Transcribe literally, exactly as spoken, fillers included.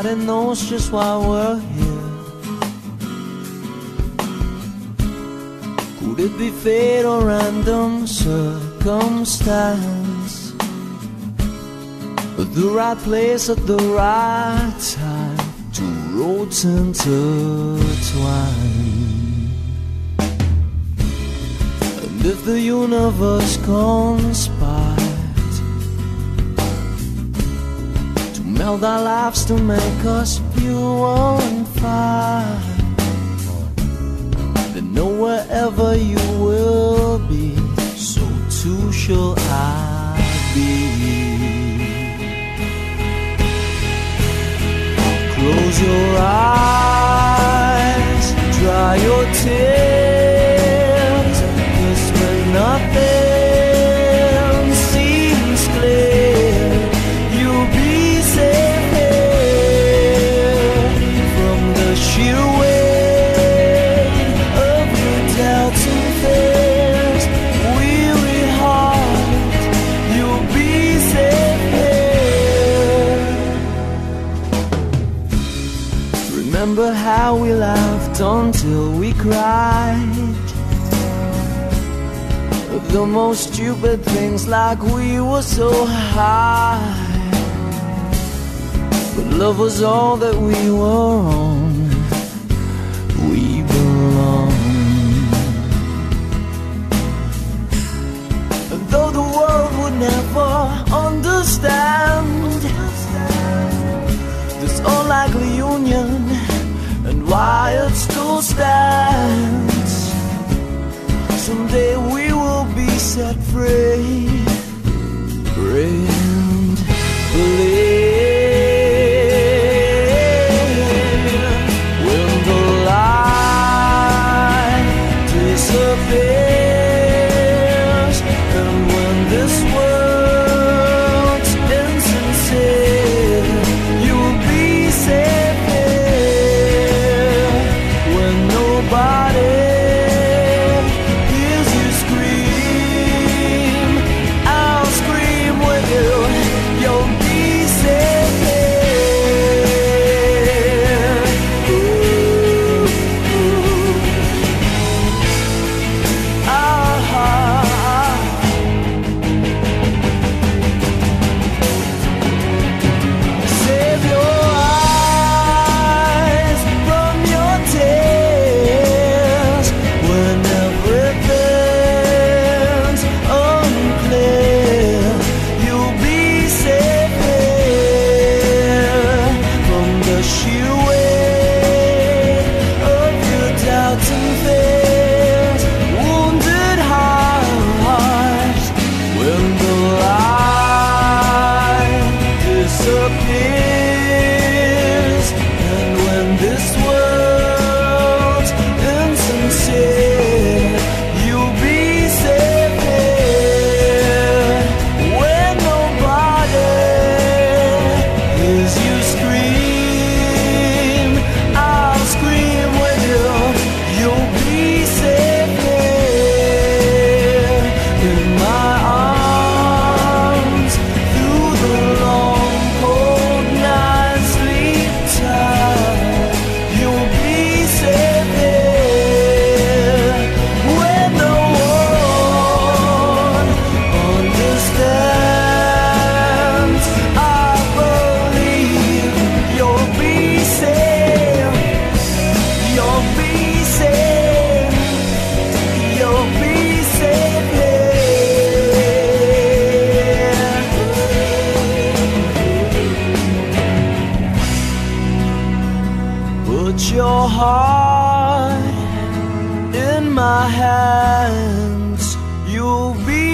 nobody knows just why we're here. Could it be fate or random circumstance? The right place at the right time, two roads intertwine. And if the universe conspired to meld our lives to make us pure and fine, then know wherever you will be, so too shall I be. Close your eyes, dry your tears, 'cause when nothing seems clear, you'll be safe here from the sheer weight of your doubts and fears. Weary heart, you'll be safe here. Remember how we laughed until we cried, the most stupid things, like we were so high. But love was all that we were on. We belonged. And though the world would never understand this unlikely union and why it still stands, someday we will be set free. Friend, believe when the light disappears, and when this world's insincere, you'll be safe here when nobody hears you scream. I'll scream with you. You'll be safe here. Ooh, ooh. Ah, ah. Save your eyes from your tears when everything's unclear. You'll be safe here from the sheer weight of your doubts and fears. Wounded hearts, when the light disappears, and when this world's insincere, you'll be safe here when nobody hears you scream. I'll scream with you. You'll be safe here in my arms through the long cold night. Sleep tight. You'll be safe here when no one understands. I believe you'll be safe. You'll be safe. You'll be safe here. Put your heart in my hands. You'll be